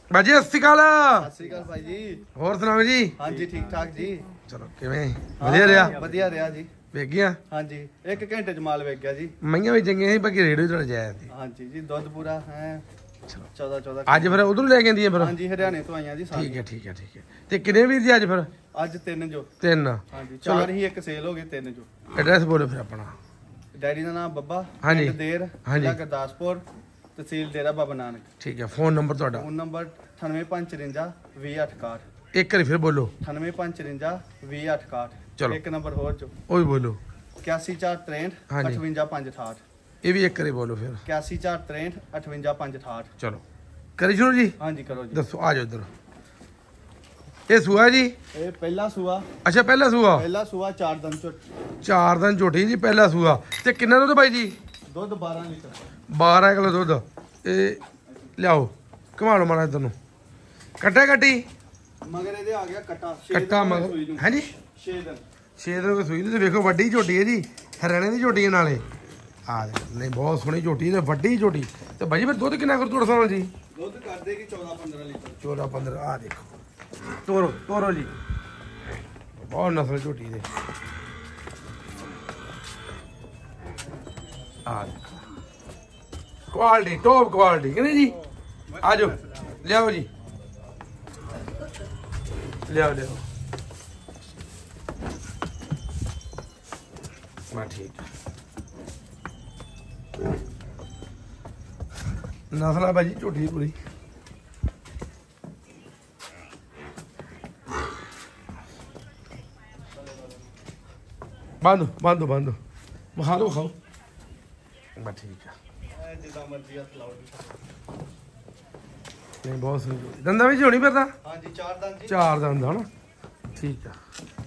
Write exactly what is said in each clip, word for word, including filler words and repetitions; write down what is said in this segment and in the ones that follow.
ਬਾਜੀ ਸਤਿ ਸ਼੍ਰੀ ਅਕਾਲ। ਸਤਿ ਸ਼੍ਰੀ ਅਕਾਲ ਭਾਈ ਜੀ। ਹੋਰ ਸੁਣਾਓ ਜੀ? ਹਾਂਜੀ ਠੀਕ ਠਾਕ ਜੀ। ਚਲੋ ਕਿਵੇਂ ਵਧੀਆ ਰਿਹਾ? ਵਧੀਆ ਰਿਹਾ ਜੀ। ਵੇਖ ਗਿਆ? ਹਾਂਜੀ ਇੱਕ ਘੰਟੇ ਚ ਮਾਲ ਵੇਖ ਗਿਆ ਜੀ। ਮਈਆਂ ਵੀ ਚੰਗੀਆਂ ਸੀ ਬਾਕੀ ਰੇਟ ਵੀ ਥੋੜਾ ਜਾਇਆ ਸੀ। ਹਾਂਜੀ ਜੀ ਦੁੱਧ ਪੂਰਾ ਹੈ ਚੌਦਾਂ ਚੌਦਾਂ। ਅੱਜ ਫਿਰ ਉਧਰੋਂ ਲੈ ਕੇ ਆਂਦੀ ਹੈ ਫਿਰ? ਹਾਂਜੀ ਹਰਿਆਣੇ ਤੋਂ ਆਈਆਂ ਜੀ ਸਾਰੀਆਂ। ਠੀਕ ਹੈ ਠੀਕ ਹੈ ਠੀਕ ਹੈ। ਤੇ ਕਿੰਨੇ ਵੀਰ ਜੀ ਅੱਜ ਫਿਰ? ਅੱਜ ਤਿੰਨ ਜੋ। ਤਿੰਨ? ਹਾਂਜੀ ਚਾਰ ਹੀ ਇੱਕ ਸੇਲ ਹੋ ਗਏ ਤਿੰਨ ਜੋ। ਐਡਰੈਸ ਬੋਲੋ ਫਿਰ ਆਪਣਾ। ਡੈਡੀ ਦਾ ਨਾਮ ਬੱਬਾ। ਹਾਂਜੀ ਦੇਰ ਜ਼ਿਲ੍ਹਾ ਗੁਰਦਾਸਪੁਰ ਤਹਿਸੀਲ ਡੇਰਾ ਬਾਬਾ ਨਾਨਕ। ਠੀਕ ਹੈ। ਫੋਨ ਨੰਬਰ ਤੁਹਾਡਾ? ਫੋਨ ਨੰਬਰ ਅਠਾਨਵੇਂ ਪੰਜ ਚੁਰੰਜਾ ਵੀਹ ਅੱਠ ਇਕਾਹਠ। ਇੱਕ ਵਾਰੀ ਫਿਰ ਬੋਲੋ। ਅਠਾਨਵੇਂ ਪੰਜ ਚੁਰੰਜਾ ਵੀਹ ਅੱਠ ਇਕਾਹਠ। ਚਲੋ ਇੱਕ ਨੰਬਰ ਹੋਰ ਜੋ ਉਹ ਵੀ ਬੋਲੋ। ਇਕਿਆਸੀ ਚਾਰ ਤਰੇਂਠ ਅਠਵੰਜਾ ਪੰਜ ਅਠਾਹਠ। ਇਹ ਵੀ ਇੱਕ ਵਾਰੀ ਬੋਲੋ ਫਿਰ। ਇਕਿਆਸੀ ਚਾਰ ਤਰੇਂਠ ਅਠਵੰਜਾ ਪੰਜ ਅਠਾਹਠ। ਚਲੋ ਕਰੀ ਸ਼ੁਰੂ ਜੀ। ਹਾਂਜੀ ਕਰੋ ਜੀ। ਦੱਸੋ ਆ ਜਾਓ ਇੱਧਰ। ਇਹ ਸੂਆ ਜੀ? ਇਹ ਪਹਿਲਾ ਸੂਆ। ਅੱਛਾ ਪਹਿਲਾ ਸੂਆ। ਪਹਿਲਾ ਸੂਆ ਚਾਰ ਦਿਨ ਝੋਟੀ। ਚਾਰ ਦਿਨ ਝੋਟੀ ਜੀ ਪਹਿਲਾ ਸੂਆ। ਤੇ ਕਿੰਨਾ ਦੁੱਧ ਬਾਈ ਜੀ? ਦੁੱਧ ਬਾਰਾਂ ਲੀਟਰ। ਬਾਰਾਂ ਕਿਲੋ ਦੁੱਧ। ਇਹ ਲਿਆਓ ਘੁਮਾ ਲਓ ਮਾੜਾ ਇੱਧਰ ਨੂੰ। ਕੱਟੇ ਕੱਟੀ ਮਗਰ ਇਹਦੇ ਆ ਗਿਆ ਕੱਟਾ। ਕੱਟਾ ਮਗਰ ਹਾਂਜੀ ਛੇ ਦਿਨ। ਛੇ ਦਿਨ ਕੋਈ ਸੂਈ ਤੇ ਵੇਖੋ ਵੱਡੀ ਝੋਟੀ ਹੈ ਜੀ। ਹਰਿਆਣੇ ਦੀ ਝੋਟੀ ਹੈ ਨਾਲੇ। ਆ ਨਹੀਂ ਬਹੁਤ ਸੋਹਣੀ ਝੋਟੀ ਤੇ ਵੱਡੀ ਝੋਟੀ। ਤੇ ਭਾਜੀ ਫਿਰ ਦੁੱਧ ਕਿੰਨਾ ਕਰ ਤੁਹਾਡੇ ਸਾਹਮਣੇ ਜੀ? ਦੁੱਧ ਕਰ ਦੇਗੀ ਚੌਦਾਂ ਪੰਦਰਾਂ ਲੀਟਰ। ਚੌਦਾਂ ਪੰਦਰਾਂ। ਆ ਦੇਖੋ ਤੋਰੋ ਤੋਰੋ ਜੀ। ਬਹੁਤ ਨਸਲ ਝੋਟੀ ਦੇ। ਆ ਦੇਖੋ ਕੁਆਲਿਟੀ ਟੌਪ ਕੁਆਲਿਟੀ ਕਿ ਨਹੀਂ ਜੀ? ਆ ਜਾਓ ਲਿਆਓ ਜੀ ਲਿਆਓ ਲਿਆਓ। ਬਾ ਠੀਕ ਨਸਲ ਆ ਭਾਜੀ ਝੋਟੀ ਪੂਰੀ। ਬੰਦ ਬੰਦ ਬੰਦ ਵਿਖਾ ਲਓ ਵਿਖਾਓ। ਬਾ ਠੀਕ ਆ ਜਿੱਦਾਂ ਮਰਜ਼ੀ ਹੱਥ ਲਾਓ ਜੀ। ਨਹੀਂ ਬਹੁਤ ਸੋਹਣੀ ਦੰਦਾਂ ਵਿੱਚ ਹੋਣੀ ਫਿਰ ਤਾਂ? ਹਾਂਜੀ ਚਾਰ ਦੰਦ ਜੀ। ਚਾਰ ਦੰਦ ਹਨਾ ਠੀਕ ਆ।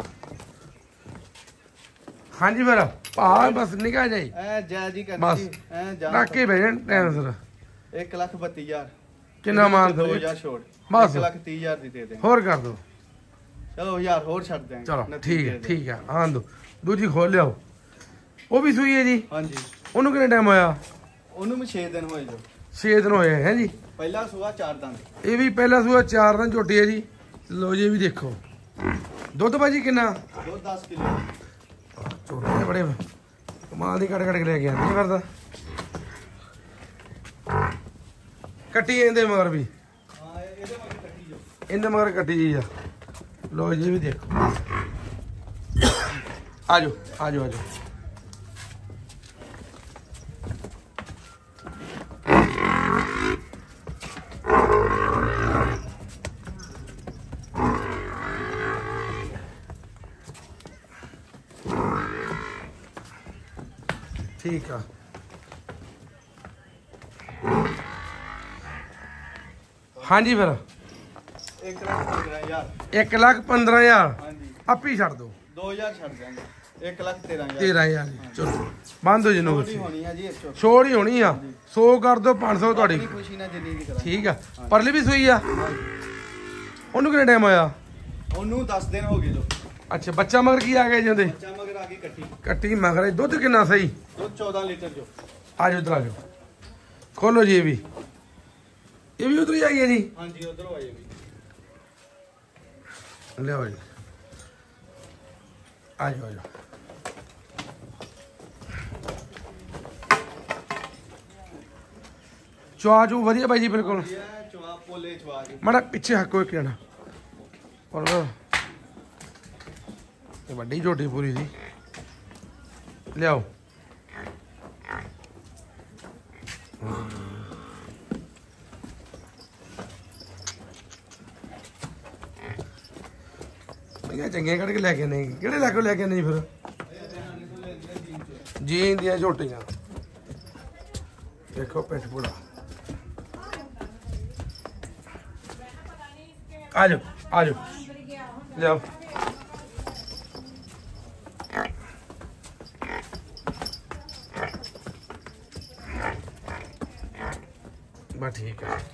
ਹਾਂਜੀ ਫਿਰ ਭਾ ਬਸ ਨਿਕਾ ਜਾਈ ਐ ਜੈ ਜੀ ਕਰਨੀ ਬਸ ਜੀ। ਐ ਜਾ ਨਾਕੇ ਭੇਜਣ ਟਾਈਮ ਸਰ। ਇੱਕ ਲੱਖ ਬੱਤੀ ਹਜ਼ਾਰ। ਕਿੰਨਾ ਮਾਨ ਦੋ ਹਜ਼ਾਰ ਛੋੜ। ਬਸ ਇੱਕ ਲੱਖ ਤੀਹ ਹਜ਼ਾਰ ਦੀ ਦੇ ਦੇ। ਹੋਰ ਕਰ ਦੋ। ਚਲੋ ਹਜ਼ਾਰ ਹੋਰ ਛੱਡ ਦਿਆਂਗੇ। ਚਲੋ ਠੀਕ ਹੈ ਠੀਕ ਹੈ। ਹਾਂ ਦੋ ਦੂਜੀ ਖੋਲ ਲਿਆਓ। ਉਹ ਵੀ ਸੂਈ ਹੈ ਜੀ? ਹਾਂਜੀ। ਉਹਨੂੰ ਕਿੰਨਾ ਟਾਈਮ ਹੋਇਆ? ਉਹਨੂੰ ਵੀ ਛੇ ਦਿਨ ਹੋਏ ਜੋ। ਛੇ ਦਿਨ ਹੋਏ ਹੈ ਜੀ। ਪਹਿਲਾ ਸੂਆ ਚਾਰ ਦੰਦ। ਇਹ ਵੀ ਪਹਿਲਾ ਸੂਆ ਚਾਰ ਦਿਨ ਝੋਟੀ ਹੈ ਜੀ। ਲੋ ਜੀ ਇਹ ਵੀ ਦੇਖੋ ਦੁੱਧ ਭਾਜੀ ਕਿੰਨਾ? ਦੁੱਧ ਦਸ ਕਿਲੋ। ਝੋਟੇ ਬੜੇ ਕਮਾਲ ਦੀ ਕੱਢ ਕੱਢ ਕੇ ਲੈ ਕੇ ਆਉਂਦੇ ਕਰਦਾ। ਕੱਟੀ ਇਹਦੇ ਮਗਰ ਵੀ। ਹਾਂ ਇਹਦੇ ਮਗਰ ਕੱਟੀ ਜੋ। ਇਹਦੇ ਮਗਰ ਕੱਟੀ ਜੀ ਆ। ਲੋ ਜੀ ਵੀ ਦੇਖੋ। ਆ ਜਾਓ ਆ ਜਾਓ ਆ ਜਾਓ। ਠੀਕ ਆ। ਹਾਂਜੀ ਫਿਰ ਇੱਕ ਲੱਖ ਪੰਦਰਾਂ ਹਜ਼ਾਰ। ਇੱਕ ਲੱਖ ਪੰਦਰਾਂ ਹਜ਼ਾਰ ਹਾਂਜੀ ਆਪੀ ਛੱਡ ਦੋ। ਦੋ ਹਜ਼ਾਰ ਛੱਡ ਦਿਆਂਗੇ। ਇੱਕ ਲੱਖ ਤੇਰਾਂ ਹਜ਼ਾਰ। ਤੇਰਾਂ ਹਜ਼ਾਰ ਜੀ। ਚਲੋ ਬੰਦ ਹੋ ਜੀ ਨੋ। ਛੋਟੀ ਹੋਣੀ ਆ ਜੀ ਇੱਕ ਚੋਂ। ਛੋੜ ਹੀ ਹੋਣੀ ਆ। ਸੌ ਕਰ ਦੋ ਪੰਜ ਸੌ ਤੁਹਾਡੀ ਆਪਣੀ ਖੁਸ਼ੀ ਨਾਲ ਜਿੰਨੀ ਦੀ ਕਰਾਂ। ਠੀਕ ਆ। ਪਰਲੀ ਵੀ ਸੂਈ ਆ? ਉਹਨੂੰ ਕਿੰਨਾ ਟਾਈਮ ਹੋਇਆ? ਉਹਨੂੰ ਦਸ ਦਿਨ ਹੋ ਗਏ ਜੋ। ਅੱਛਾ ਬੱਚਾ ਮਗਰ ਕੀ ਆ ਗਿਆ ਜੀ ਉਹਦੇ? ਬੱਚਾ ਮਗਰ ਆ ਗਈ ਕੱਟੀ। ਕੱਟੀ ਮਗਰ ਦੁੱਧ ਕਿੰਨਾ ਸਹੀ? ਦੁੱਧ ਚੌਦਾਂ ਲੀਟਰ ਜੋ। ਆ ਜਾਓ ਇੱਧਰ ਆ ਜਾਓ ਖੋਲੋ ਜੀ। ਇਹ ਵੀ ਇਹ ਵੀ ਉਧਰ ਹੀ ਆਈ ਹੈ ਜੀ? ਹਾਂਜੀ ਉਧਰੋਂ ਆਈ ਵੀ। ਲਿਆਓ ਜੀ ਆ ਜਾਓ ਆ ਜਾਓ। ਚੁਆ ਚੂ ਵਧੀਆ ਬਾਈ ਜੀ ਬਿਲਕੁਲ। ਚਵਾ ਪੋਲੇ ਚਵਾ ਜੀ। ਮਾੜਾ ਪਿੱਛੇ ਹੱਕੋ ਇੱਕ ਜਣਾ। ਪਰ ਇਹ ਵੱਡੀ ਝੋਟੀ ਪੂਰੀ ਜੀ। ਲਿਆਓ ਚੰਗੀਆਂ ਕੱਢ ਕੇ ਲੈ ਕੇ ਨਹੀਂ ਕਿਹੜੇ ਲੈ ਕੇ ਲੈ ਕੇ ਨਹੀਂ ਫਿਰ? ਜੀਨ ਦੀਆਂ ਝੋਟੀਆਂ ਦੇਖੋ ਪਿੱਠ ਪੂੜਾ। ਆ ਜਾਓ ਆ ਜਾਓ ਲਿਆਓ। ਬਸ ਠੀਕ ਹੈ।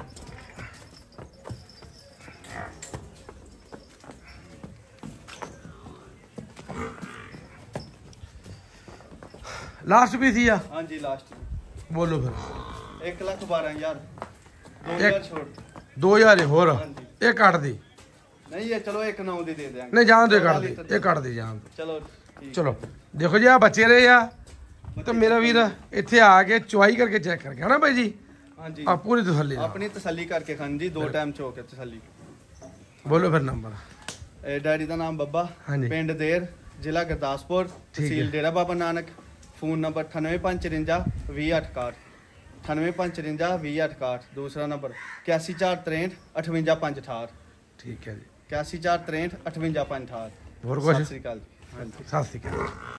लास्ट भी थी या? हाँ जी लास्ट। बोलो फिर। एक लाख बारह हजार। दो हजार छोड़। दो हज़ार होर ये कट दी नहीं ये चलो एक नौ दी दे देंगे नहीं जान दो कट दी ये कट दी जान दो चलो ठीक। चलो देखो जी आ बच्चे रहे आ तो मेरा वीर इत्थे आके चुआई करके चेक करके है ना भाई जी हाँ जी आ पूरी तसल्ली नाल। अपनी तसल्ली करके खान जी दो टाइम चो के तसल्ली। बोलो फिर नंबर ਇਹ ਡੈਡੀ ਦਾ ਨਾਮ ਬੱਬਾ ਹਾਂਜੀ। ਪਿੰਡ ਦੇਰ ਜ਼ਿਲ੍ਹਾ ਗੁਰਦਾਸਪੁਰ ਤਹਿਸੀਲ ਡੇਰਾ ਬਾਬਾ ਨਾਨਕ ਫੋਨ ਨੰਬਰ ਅਠਾਨਵੇਂ ਪੰਜ ਚੁਰੰਜਾ ਵੀਹ ਅੱਠ ਇਕਾਹਠ ਅਠਾਨਵੇਂ ਪੰਜ ਚੁਰੰਜਾ ਵੀਹ ਅੱਠ ਇਕਾਹਠ ਦੂਸਰਾ ਨੰਬਰ ਇਕਾਸੀ ਚਾਰ ਤਰੇਹਠ ਅਠਵੰਜਾ ਪੰਜ ਅਠਾਹਠ ठीक है जी ਇਕਾਸੀ ਚਾਰ ਤਰੇਹਠ ਅਠਵੰਜਾ ਪੰਜ ਅਠਾਹਠ ਹੋਰ ਕੁਛ ਸਤਿ ਸ੍ਰੀ ਅਕਾਲ ਜੀ। ਹਾਂਜੀ सत श्री अकाल